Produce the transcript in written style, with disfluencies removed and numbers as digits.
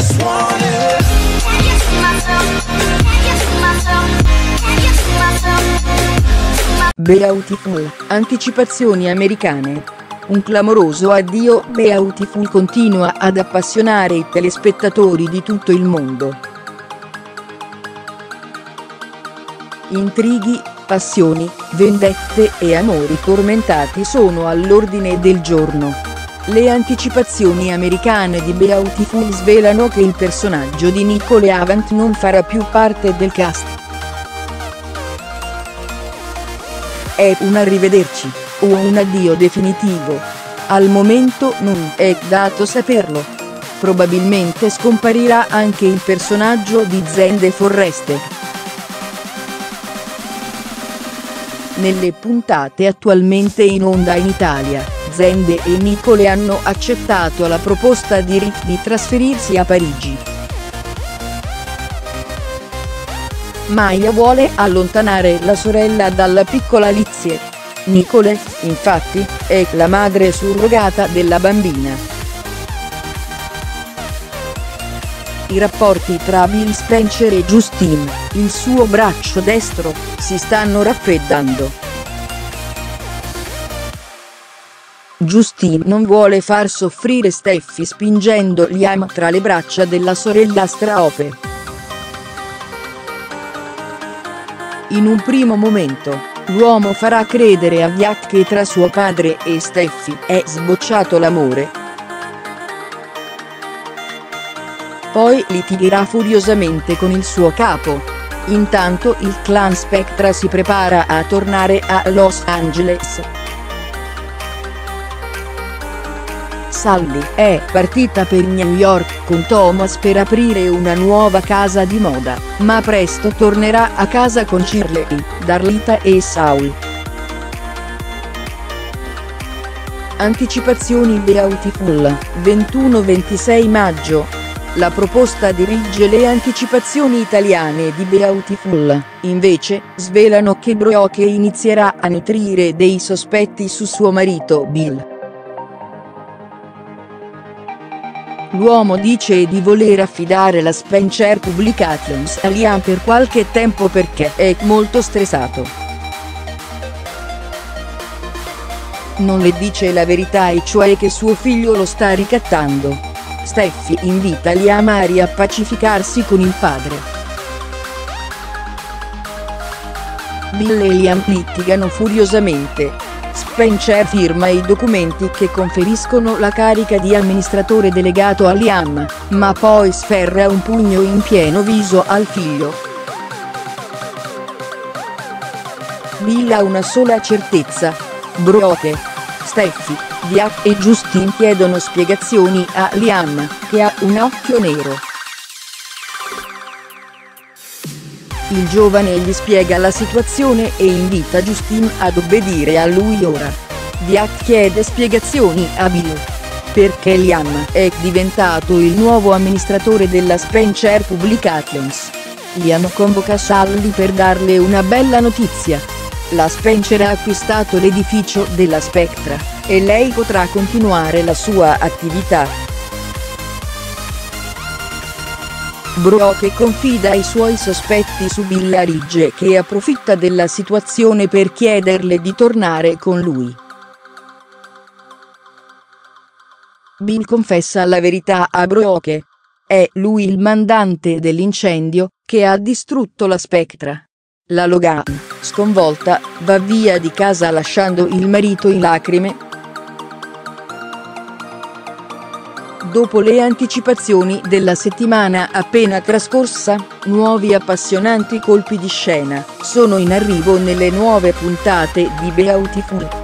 just wanna. Can you see myself? Can you see myself? Can you see myself? Beautiful, anticipazioni americane. Un clamoroso addio. Beautiful continua ad appassionare i telespettatori di tutto il mondo. Intrighi, passioni, vendette e amori tormentati sono all'ordine del giorno. Le anticipazioni americane di Beautiful svelano che il personaggio di Nicole Avant non farà più parte del cast. È un arrivederci, o un addio definitivo? Al momento non è dato saperlo. Probabilmente scomparirà anche il personaggio di Zende Forrester. Nelle puntate attualmente in onda in Italia, Zende e Nicole hanno accettato la proposta di Rick di trasferirsi a Parigi. Maya vuole allontanare la sorella dalla piccola Lizzie. Nicole, infatti, è la madre surrogata della bambina. I rapporti tra Bill Spencer e Justine, il suo braccio destro, si stanno raffreddando. Justine non vuole far soffrire Steffi spingendo Liam tra le braccia della sorella straope. In un primo momento, l'uomo farà credere a Jack che tra suo padre e Steffi è sbocciato l'amore. Poi litigherà furiosamente con il suo capo. Intanto il clan Spectra si prepara a tornare a Los Angeles. Sally è partita per New York con Thomas per aprire una nuova casa di moda, ma presto tornerà a casa con Shirley, Darlita e Saul. Anticipazioni Beautiful, 21-26 maggio. La proposta dirige le anticipazioni italiane di Beautiful, invece, svelano che Brooke inizierà a nutrire dei sospetti su suo marito Bill. L'uomo dice di voler affidare la Spencer Publications a Liam per qualche tempo perché è molto stressato. Non le dice la verità, e cioè che suo figlio lo sta ricattando. Steffi invita Liam a riappacificarsi con il padre. Bill e Liam litigano furiosamente. Spencer firma i documenti che conferiscono la carica di amministratore delegato a Liam, ma poi sferra un pugno in pieno viso al figlio. Bill ha una sola certezza: Brooke. Steffi, Jack e Justine chiedono spiegazioni a Liam, che ha un occhio nero. Il giovane gli spiega la situazione e invita Justine ad obbedire a lui ora. Jack chiede spiegazioni a Bill, perché Liam è diventato il nuovo amministratore della Spencer Publications. Liam convoca Sally per darle una bella notizia. La Spencer ha acquistato l'edificio della Spectra, e lei potrà continuare la sua attività. Brooke confida i suoi sospetti su Bill a Ridge, che approfitta della situazione per chiederle di tornare con lui. Bill confessa la verità a Brooke. È lui il mandante dell'incendio, che ha distrutto la Spectra. La Logan, sconvolta, va via di casa lasciando il marito in lacrime. Dopo le anticipazioni della settimana appena trascorsa, nuovi appassionanti colpi di scena sono in arrivo nelle nuove puntate di Beautiful.